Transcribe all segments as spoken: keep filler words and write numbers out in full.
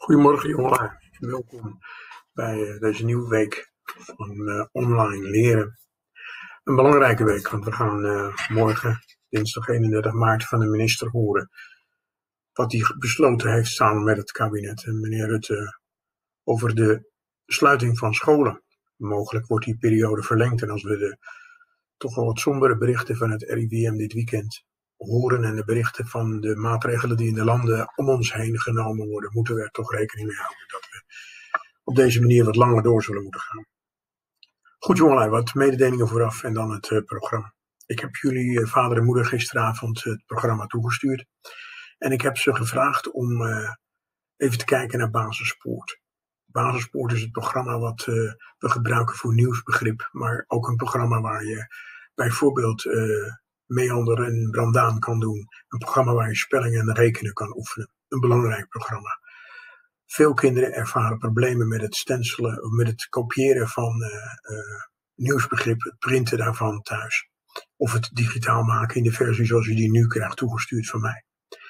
Goedemorgen jongen en welkom bij uh, deze nieuwe week van uh, online leren. Een belangrijke week, want we gaan uh, morgen, dinsdag eenendertig maart, van de minister horen wat hij besloten heeft samen met het kabinet en meneer Rutte over de sluiting van scholen. Mogelijk wordt die periode verlengd en als we de toch wel wat sombere berichten van het R I V M dit weekend horen en de berichten van de maatregelen die in de landen om ons heen genomen worden, moeten we er toch rekening mee houden dat we op deze manier wat langer door zullen moeten gaan. Goed jongelui, wat mededelingen vooraf en dan het uh, programma. Ik heb jullie uh, vader en moeder gisteravond uh, het programma toegestuurd en ik heb ze gevraagd om uh, even te kijken naar Basispoort. Basispoort is het programma wat uh, we gebruiken voor nieuwsbegrip, maar ook een programma waar je bijvoorbeeld uh, meander en brandaan kan doen. Een programma waar je spelling en rekenen kan oefenen. Een belangrijk programma. Veel kinderen ervaren problemen met het stencelen, of met het kopiëren van uh, uh, nieuwsbegrip, het printen daarvan thuis. Of het digitaal maken in de versie zoals je die nu krijgt toegestuurd van mij.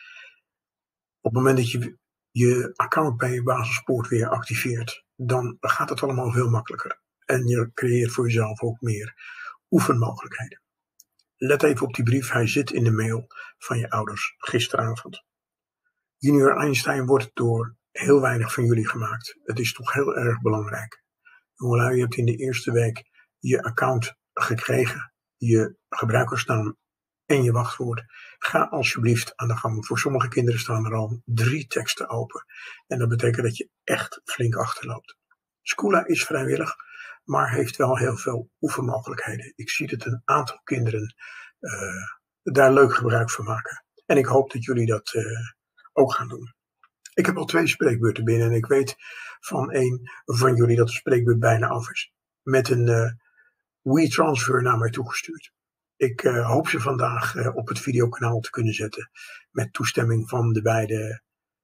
Op het moment dat je je account bij je Basispoort weer activeert, dan gaat het allemaal veel makkelijker. En je creëert voor jezelf ook meer oefenmogelijkheden. Let even op die brief, hij zit in de mail van je ouders gisteravond. Junior Einstein wordt door heel weinig van jullie gemaakt. Het is toch heel erg belangrijk. Jongelui, je hebt in de eerste week je account gekregen, je gebruikersnaam en je wachtwoord. Ga alsjeblieft aan de gang. Voor sommige kinderen staan er al drie teksten open. En dat betekent dat je echt flink achterloopt. Schoola is vrijwillig, maar heeft wel heel veel oefenmogelijkheden. Ik zie dat een aantal kinderen uh, daar leuk gebruik van maken. En ik hoop dat jullie dat uh, ook gaan doen. Ik heb al twee spreekbeurten binnen en ik weet van een van jullie dat de spreekbeurt bijna af is. Met een uh, WeTransfer naar mij toegestuurd. Ik uh, hoop ze vandaag uh, op het videokanaal te kunnen zetten met toestemming van de beide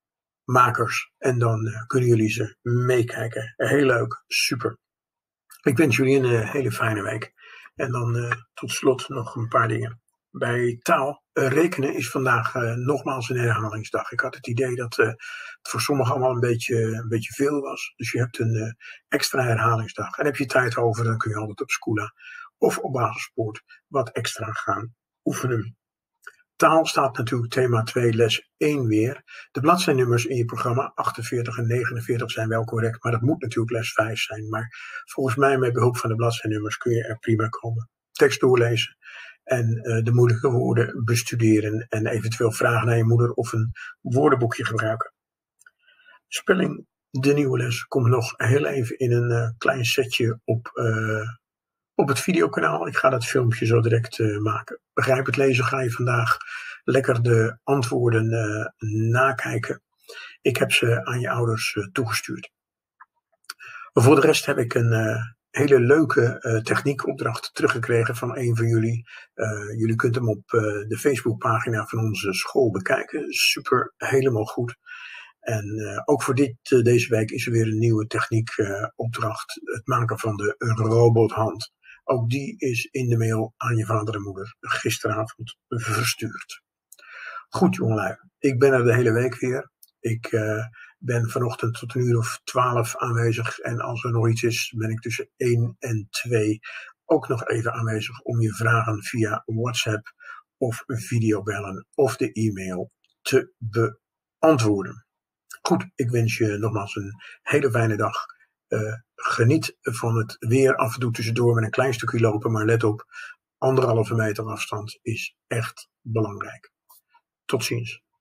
makers. En dan uh, kunnen jullie ze meekijken. Heel leuk, super. Ik wens jullie een uh, hele fijne week. En dan uh, tot slot nog een paar dingen. Bij taal, uh, rekenen is vandaag uh, nogmaals een herhalingsdag. Ik had het idee dat uh, het voor sommigen allemaal een beetje, een beetje veel was. Dus je hebt een uh, extra herhalingsdag. En heb je tijd over, dan kun je altijd op Schoola of op Basispoort wat extra gaan oefenen. Taal staat natuurlijk thema twee, les één weer. De bladzijnummers in je programma achtenveertig en negenenveertig zijn wel correct, maar dat moet natuurlijk les vijf zijn. Maar volgens mij met behulp van de bladzijnummers kun je er prima komen. Tekst doorlezen en uh, de moeilijke woorden bestuderen en eventueel vragen naar je moeder of een woordenboekje gebruiken. Spelling, de nieuwe les, komt nog heel even in een uh, klein setje op... Uh, Op het videokanaal. Ik ga dat filmpje zo direct uh, maken. Begrijp het lezen, ga je vandaag lekker de antwoorden uh, nakijken. Ik heb ze aan je ouders uh, toegestuurd. Voor de rest heb ik een uh, hele leuke uh, techniekopdracht teruggekregen van een van jullie. Uh, jullie kunt hem op uh, de Facebookpagina van onze school bekijken. Super, helemaal goed. En uh, ook voor dit, uh, deze week is er weer een nieuwe techniekopdracht. Uh, het maken van de robothand. Ook die is in de mail aan je vader en moeder gisteravond verstuurd. Goed jongelui, ik ben er de hele week weer. Ik uh, ben vanochtend tot een uur of twaalf aanwezig. En als er nog iets is, ben ik tussen één en twee ook nog even aanwezig om je vragen via WhatsApp of videobellen of de e-mail te beantwoorden. Goed, ik wens je nogmaals een hele fijne dag. Uh, geniet van het weer af en toe tussendoor met een klein stukje lopen, maar let op, anderhalve meter afstand is echt belangrijk. Tot ziens.